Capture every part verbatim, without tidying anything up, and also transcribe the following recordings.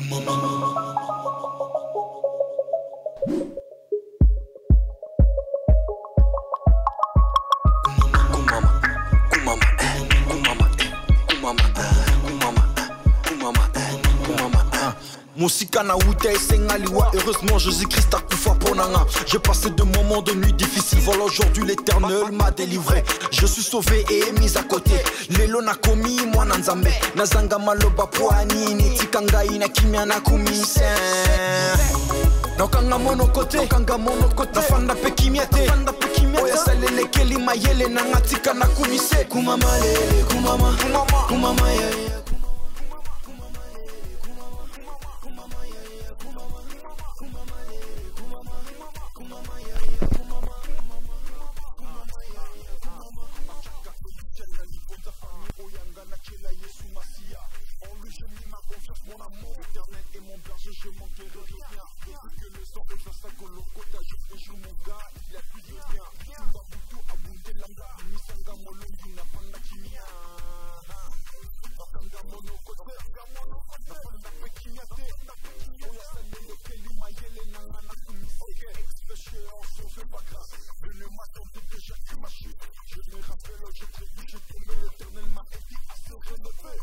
Musika na wuta esengaliwa. Heureusement Jésus-Christ a kufa ponanga. J'ai passé de moments de nuit difficiles. Voilà aujourd'hui l'éternel m'a délivré. Je suis sauvé et mis à côté. Lelo na komi mwana nzambe. Nazanga maloba poanini. Tikangai na kimia na kumise. Nakanga mono kote. Nakanga mono kote. Nafanda pe kimiate. Nafanda pe kimiate. Oya salele keli mayele na ngatika na kumise. Kumama lele kumama. Kumama. Kumama ya ya. Je manquerai rien. Depuis que le sang est dans sa colocota, je fais jouer mon gars, il a plus de rien. Tumba butu abunde langa, misanga molongi na panda kimia. Nakanga monokote, napanda pe kimiate. Oya salele keli mayele nanga na kumiseke. Expérience, on fait pas grâce. Je ne m'attendais déjà que ma chute. Je me rappelle, je trébuche, tombé, l'éternel m'a aidé à se relever.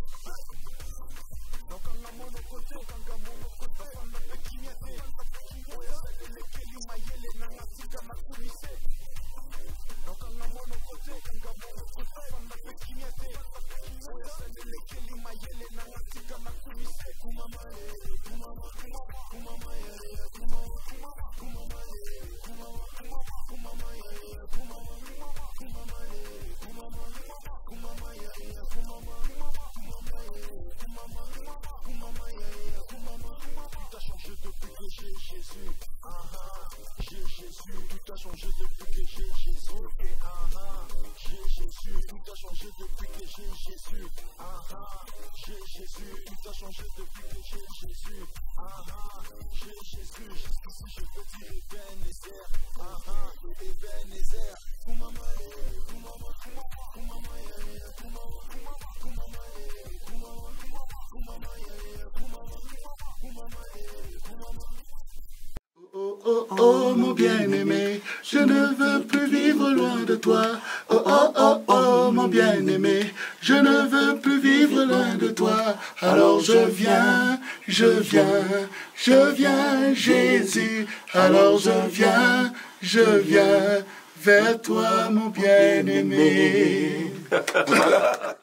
Nakanga monokote, nakanga monokote. Napanda pe kimiate. Oya salele keli mayele nanga tika na kumise. Nakanga monokote, nakanga monokote. Napanda pe kimiate. Oya salele keli mayele nanga tika na kumise. Kumama ye, kumama, kumama ye, kumama, kumama ye, kumama, kumama ye, kumama, kumama ye, kumama, kumama ye, kumama, kumama ye, kumama, kumama ye, kumama. Tout a changé depuis que j'ai Jésus. Ah ah, j'ai Jésus. Tout a changé depuis que j'ai Jésus. Et ah ah, j'ai Jésus. Tout a changé depuis que j'ai Jésus. Ah ah, j'ai Jésus. Tout a changé depuis que j'ai Jésus. Ah ah, j'ai Jésus. Jusqu'ici je peux dire Ebenezer. Ah ah, Ebenezer. Kumama ye, kumama, kumama ye, kumama, kumama ye, kumama, kumama ye, kumama, kumama ye, kumama. Oh, oh, oh, mon bien-aimé, je ne veux plus vivre loin de toi. Oh, oh, oh, oh, mon bien-aimé, je ne veux plus vivre loin de toi. Alors je viens, je viens, je viens, Jésus. Alors je viens, je viens vers toi, mon bien-aimé.